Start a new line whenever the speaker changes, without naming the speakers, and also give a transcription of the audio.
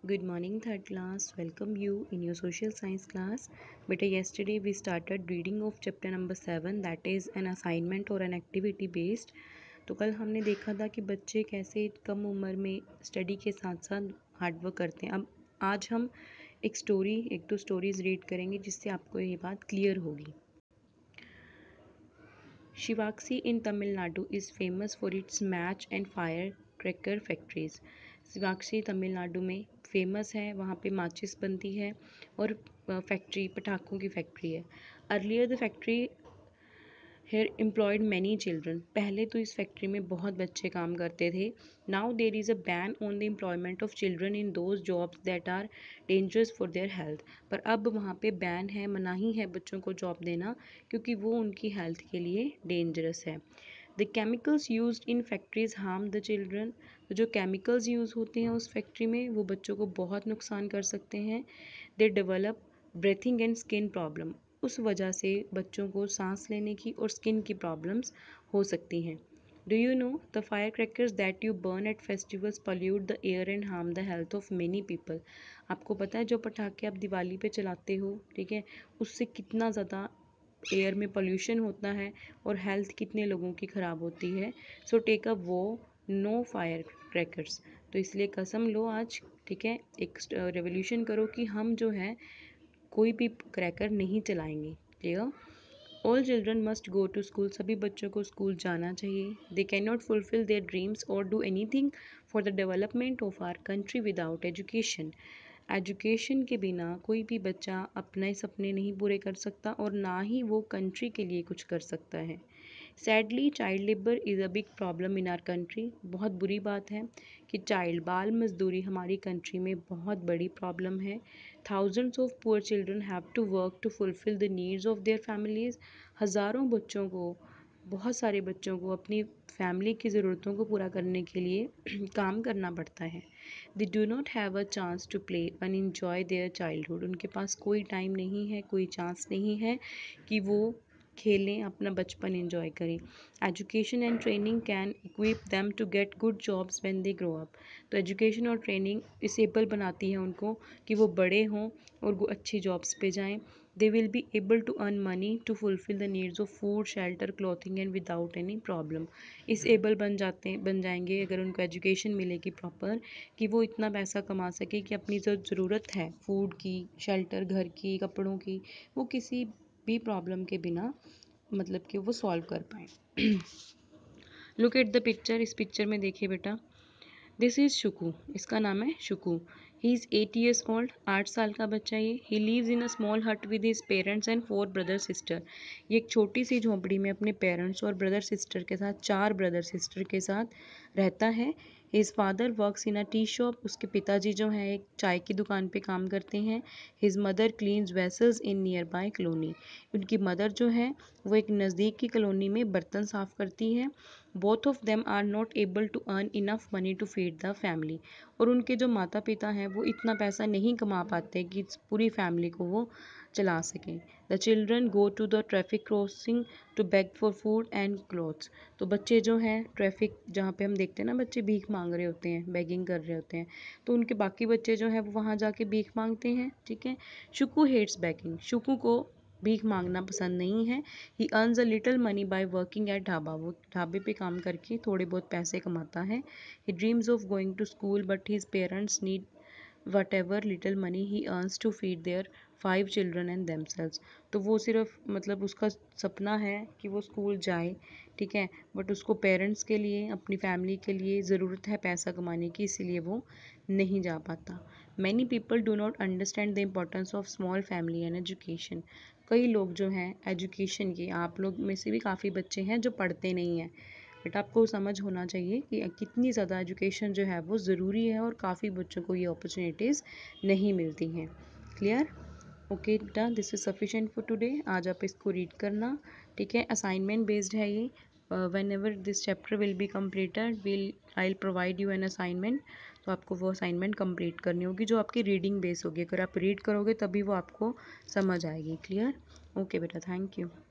Good morning, third class. Welcome you in your social science class. Beta, yesterday we started reading of chapter number 7, that is an assignment or an activity based. तो कल हमने देखा था कि बच्चे कैसे कम उम्र में स्टडी के साथ साथ हार्डवर्क करते हैं। अब आज हम एक दो स्टोरीज रीड करेंगे जिससे आपको ये बात क्लियर होगी। Sivakasi in Tamil Nadu is famous for its match and fire cracker factories. Sivakasi Tamil Nadu में फेमस है, वहाँ पे माचिस बनती है और फैक्ट्री पटाखों की फैक्ट्री है। Earlier the factory here employed many children. पहले तो इस फैक्ट्री में बहुत बच्चे काम करते थे। Now there is a ban on the employment of children in those jobs that are dangerous for their health. पर अब वहाँ पे बैन है, मनाही है बच्चों को जॉब देना क्योंकि वो उनकी हेल्थ के लिए डेंजरस है। The chemicals use in factories harm the children. तो जो केमिकल्स यूज़ होते हैं उस फैक्ट्री में वो बच्चों को बहुत नुकसान कर सकते हैं। They develop breathing and skin problem. उस वजह से बच्चों को सांस लेने की और स्किन की प्रॉब्लम्स हो सकती हैं। Do you know the fire crackers that you burn at festivals pollute the air and harm the health of many people. आपको पता है जो पटाखे आप दिवाली पे चलाते हो, ठीक है, उससे कितना ज़्यादा एयर में पोल्यूशन होता है और हेल्थ कितने लोगों की ख़राब होती है। सो टेक अ वो नो फायर क्रैकर्स। तो इसलिए कसम लो आज, ठीक है, एक रेवोल्यूशन करो कि हम जो है कोई भी क्रैकर नहीं चलाएंगे। Clear? All children must go to school. सभी बच्चों को स्कूल जाना चाहिए। They can not fulfil their dreams और do anything for the development of our country without education. Education के बिना कोई भी बच्चा अपने सपने नहीं पूरे कर सकता और ना ही वो कंट्री के लिए कुछ कर सकता है। Sadly child labour is a big problem in our country. बहुत बुरी बात है कि बाल मजदूरी हमारी कंट्री में बहुत बड़ी प्रॉब्लम है। Thousands of poor children have to work to fulfil the needs of their families. हज़ारों बच्चों को, बहुत सारे बच्चों को अपनी फैमिली की ज़रूरतों को पूरा करने के लिए काम करना पड़ता है। They do not have a chance to play and enjoy their childhood. उनके पास कोई टाइम नहीं है, कोई चांस नहीं है कि वो खेलें, अपना बचपन एंजॉय करें। Education and training can equip them to get good jobs when they grow up. तो एजुकेशन और ट्रेनिंग इसेबल बनाती है उनको कि वो बड़े हों और वो अच्छी जॉब्स पे जाएं। They will be able to earn money to fulfil the needs of food, shelter, clothing and without any problem. इस एबल बन जाएंगे अगर उनको एजुकेशन मिलेगी प्रॉपर, कि वो इतना पैसा कमा सके कि अपनी जो ज़रूरत है फूड की, शेल्टर, घर की, कपड़ों की, वो किसी भी प्रॉब्लम के बिना मतलब कि वो सॉल्व कर पाए। Look at the picture. इस पिक्चर में देखिए बेटा, दिस इज़ शुकू। इसका नाम है Shuku. He is 8 years old। 8 साल का बच्चा ये। He lives in a small hut with his parents and 4 brother sister. ये एक छोटी सी झोंपड़ी में अपने पेरेंट्स और ब्रदर सिस्टर के साथ, 4 ब्रदर सिस्टर के साथ रहता है। His father works in a tea shop. उसके पिताजी जो हैं एक चाय की दुकान पे काम करते हैं। His mother cleans vessels in nearby colony. उनकी मदर जो है वो एक नज़दीक की कॉलोनी में बर्तन साफ़ करती है। Both of them are not able to earn enough money to feed the family. और उनके जो माता पिता हैं वो इतना पैसा नहीं कमा पाते कि पूरी फैमिली को वो चला सकें। The children go to the traffic crossing to beg for food and clothes. तो बच्चे जो हैं ट्रैफिक जहाँ पे हम देखते हैं ना, बच्चे भीख मांग रहे होते हैं, बेगिंग कर रहे होते हैं, तो उनके बाकी बच्चे जो हैं वो वहाँ जाके भीख मांगते हैं, ठीक है। शुकू हेट्स बेगिंग। शुकू को भीख मांगना पसंद नहीं है। He earns a little money by working at dhaba. वो ढाबे पे काम करके थोड़े बहुत पैसे कमाता है। He dreams of going to school but his parents need whatever little money he earns to feed their 5 children and themselves। तो वो सिर्फ मतलब उसका सपना है कि वो स्कूल जाए, ठीक है, बट उसको पेरेंट्स के लिए, अपनी फैमिली के लिए ज़रूरत है पैसा कमाने की, इसीलिए वो नहीं जा पाता। Many people do not understand the importance of small family and education. कई लोग जो हैं एजुकेशन की, आप लोग में से भी काफ़ी बच्चे हैं जो पढ़ते नहीं हैं, बट आपको समझ होना चाहिए कि कितनी ज़्यादा एजुकेशन जो है वो ज़रूरी है और काफ़ी बच्चों को ये अपॉर्चुनिटीज़ नहीं मिलती हैं। क्लियर? ओके बेटा, this is sufficient for today. आज आप इसको रीड करना, ठीक है। असाइनमेंट बेस्ड है ये। Whenever this chapter will be completed I will provide you an assignment. तो आपको वो असाइनमेंट कंप्लीट करनी होगी जो आपकी रीडिंग बेस होगी। अगर आप रीड करोगे तभी वो आपको समझ आएगी। क्लियर? ओके बेटा, थैंक यू।